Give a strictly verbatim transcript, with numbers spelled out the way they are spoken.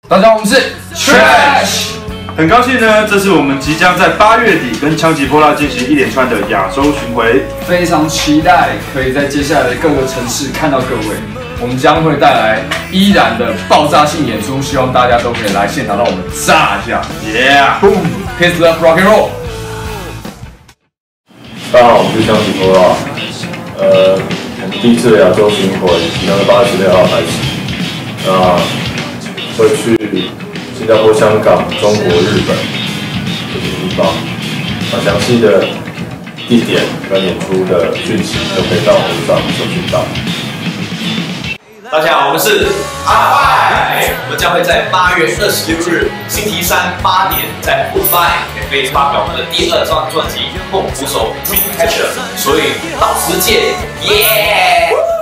大家好，我们是 Trash， 很高兴呢，这是我们即将在八月底跟枪击泼辣进行一连串的亚洲巡回， 非常期待可以在接下来的各个城市看到各位。我们将会带来依然的爆炸性演出，希望大家都可以来现场让我们炸一下 ，Yeah， Boom， Peace love rock and roll。 大家好，我们是枪击泼辣，呃，我们第一次的亚洲巡回即将在八月十六号开始，那会去新加坡、香港、中国、日本这些地方，那详细的地点跟演出的讯息都可以到网上搜寻到。 大家好，我们是阿拜，我们将会在八月二十六日星期三八点在 Woodbine 免费发表我们的第二张专辑《梦捕手 Dreamcatcher》，所以到时见，耶、yeah!